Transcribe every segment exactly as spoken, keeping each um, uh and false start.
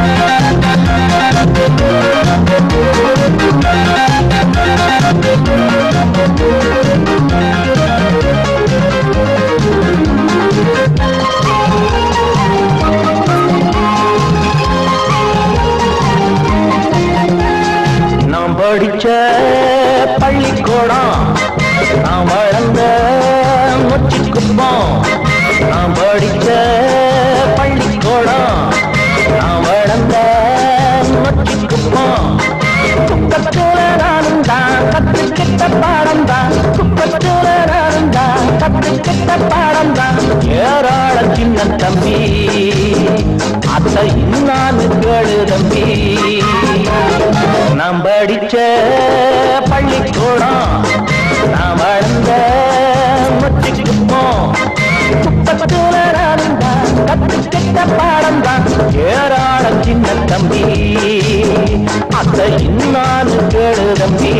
படிச்ச பள்ளிக்கூடம் நான் வளர்ந்த மொச்சிக்குப்பம் நான் படிச்ச பள்ளிக்கூடம் நான் வளர்ந்த மொச்சிக்குப்பம் குப்பத்தூர நானும் தான் கத்துக்கிட்ட பாடம் தான் குப்பத்தூர நானும் தான் கத்துக்கிட்ட பாடம் தான் ஏராள சின்ன தம்பி அத்தை இன்னான்னு கேளு தம்பி நாம் படிச்ச பள்ளிக்கூடம் நாம் வளர்ந்த மொச்சிக்குப்பம் குப்பத்தூர நானும் தான் கத்துக்கிட்ட பாடம் தான் ஏராள சின்ன தம்பி அத்தை இன்னான்னு கேளு தம்பி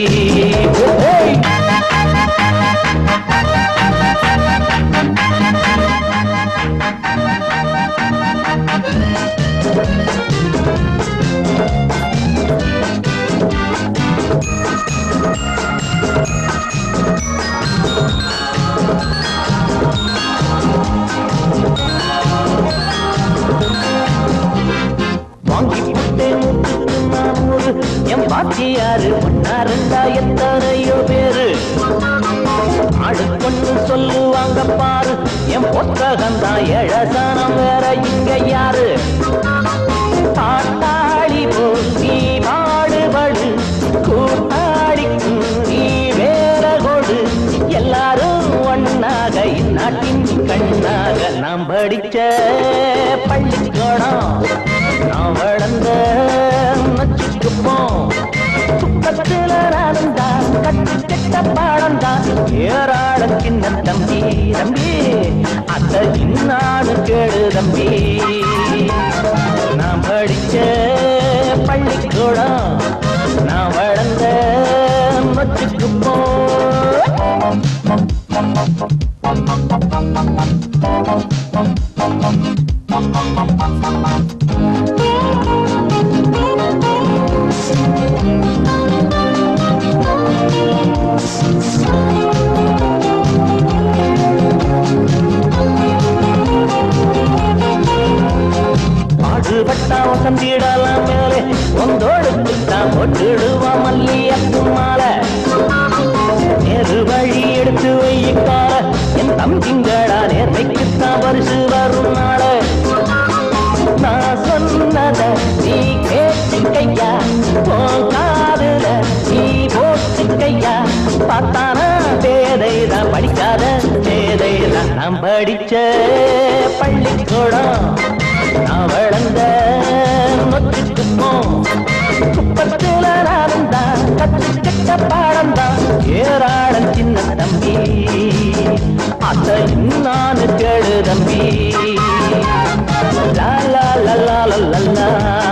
என் பாட்டியாரு ஒன்னா ரெண்டா எத்தனையோ பேரு அடுக்கொண்டு சொல்லுவாங்க பாரு என் புத்தகம்தான் ஏழசானம் வேற இங்க யாரு பாட்டாளி போல் நீ பாடுபடு கூட்டாளிக்கு நீ வேற கொடு எல்லாரும் ஒன்னாக இந்நாட்டின் கண்ணாக நாம் படிச்ச பள்ளிக்கூடம் நான் வளர்ந்த மொச்சிக்குப்பம் குப்பத்துல நானும் தான் கட்டுக்கிட்ட பாடம் தான் ஏராள சின்ன தம்பி தம்பி அத்தை இன்னான்னு கேளு தம்பி நான் படிச்ச பள்ளிக்கூடம் நான் வளர்ந்த மொச்சிக்குப்பம் பாடுபட்டா வசந்திடலாம் மேலே ஒந்தோடுக்குத்தான் ஒட்டுடுவா மல்லியப்பு மாலை நேரு வழி எடுத்து வைக்கால என் தம்பிங்களா நேர்மைக்குத்தான் பரிசு வரும் நாள நான் சொன்னத நீ கேட்டுக்கையா உன் காதுல நீ போட்டுக்கையா பார்த்தானா பேதைதான் படிக்காத பேதைதான் நாம் படிச்ச பள்ளிக்கூடம் நான் வளர்ந்த மொச்சிக்குப்பம் குப்பத்துல நானும் தான் கத்துக்கிட்ட பாடம் தான் ஏராள சின்ன தம்பி அத்தை இன்னான்னு கேளு தம்பி லா லா லா லா லா